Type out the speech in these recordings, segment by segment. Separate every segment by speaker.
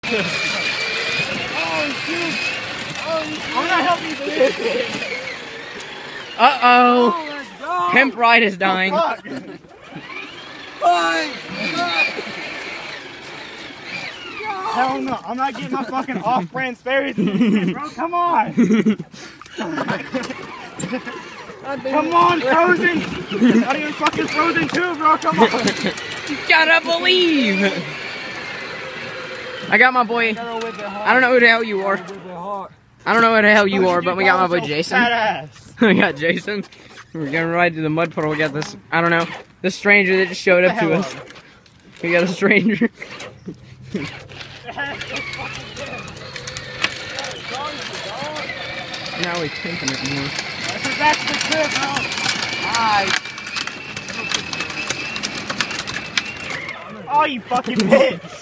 Speaker 1: shoot! I'm gonna help you do this.
Speaker 2: Uh-oh.
Speaker 1: Oh, let's go.
Speaker 2: Pimp Ride is dying.
Speaker 1: Fuck. Hell no, I'm not getting my fucking off-brand spares, bro. Come on. Come on, Frozen. Not even fucking Frozen 2, bro. Come on.
Speaker 2: You gotta believe. I got my boy. I don't know who the hell you are. I don't know who the hell you are, but we got my boy Jason. We got Jason. We're gonna ride to the mud puddle. We got this, I don't know, this stranger that just showed up to us. We got a stranger. Now he's pimping it more.
Speaker 1: That's the trip, bro. Alright. Oh, you fucking bitch.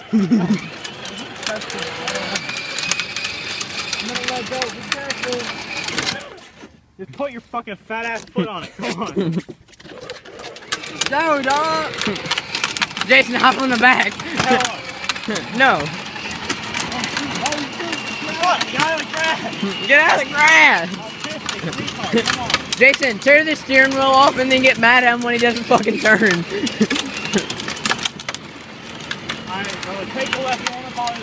Speaker 1: I'm gonna let go. Be careful. Just put your fucking fat ass foot on it. Come on.
Speaker 2: Go, dog. Jason, hop on the back. No.
Speaker 1: Get out of the grass.
Speaker 2: Get out of the grass. Jason, tear the steering wheel off and then get mad at him when he doesn't fucking turn.
Speaker 1: Alright, brother, take the left on the ball.